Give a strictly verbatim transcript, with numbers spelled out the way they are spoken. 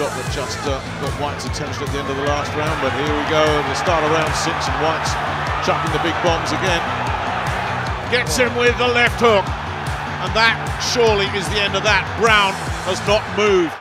shot that just uh, got Whyte's attention at the end of the last round, but here we go, the start of round six, and Whyte's chucking the big bombs again. Gets him with the left hook, and that surely is the end of that. Browne has not moved.